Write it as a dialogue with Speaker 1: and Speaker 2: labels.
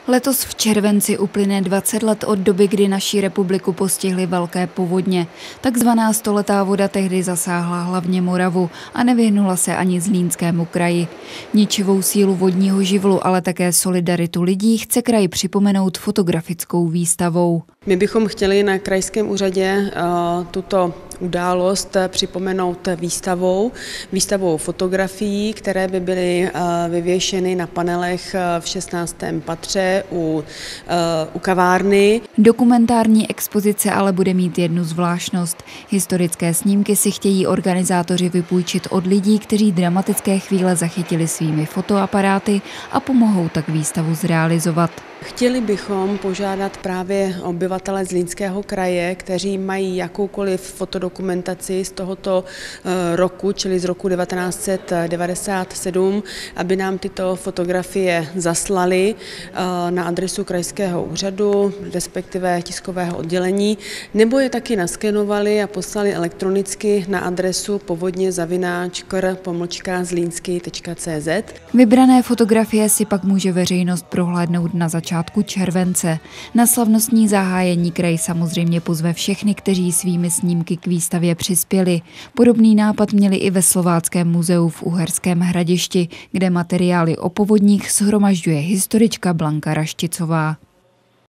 Speaker 1: Letos v červenci uplyne 20 let od doby, kdy naši republiku postihly velké povodně. Takzvaná stoletá voda tehdy zasáhla hlavně Moravu a nevyhnula se ani Zlínskému kraji. Ničivou sílu vodního živlu, ale také solidaritu lidí chce kraj připomenout fotografickou výstavou.
Speaker 2: My bychom chtěli na krajském úřadě tuto událost připomenout výstavou fotografií, které by byly vyvěšeny na panelech v 16. patře u kavárny.
Speaker 1: Dokumentární expozice ale bude mít jednu zvláštnost. Historické snímky si chtějí organizátoři vypůjčit od lidí, kteří dramatické chvíle zachytili svými fotoaparáty a pomohou tak výstavu zrealizovat.
Speaker 2: Chtěli bychom požádat právě obyvatele Zlínského kraje, kteří mají jakoukoliv fotodokumentaci z tohoto roku, čili z roku 1997, aby nám tyto fotografie zaslali na adresu krajského úřadu, respektive tiskového oddělení, nebo je taky naskenovali a poslali elektronicky na adresu povodně@kr-zlínský.cz.
Speaker 1: Vybrané fotografie si pak může veřejnost prohlédnout na začátku července. Na slavnostní zahájení kraj samozřejmě pozve všechny, kteří svými snímky k výstavě přispěli. Podobný nápad měli i ve Slováckém muzeu v Uherském Hradišti, kde materiály o povodních shromažďuje historička Blanka Rašticová.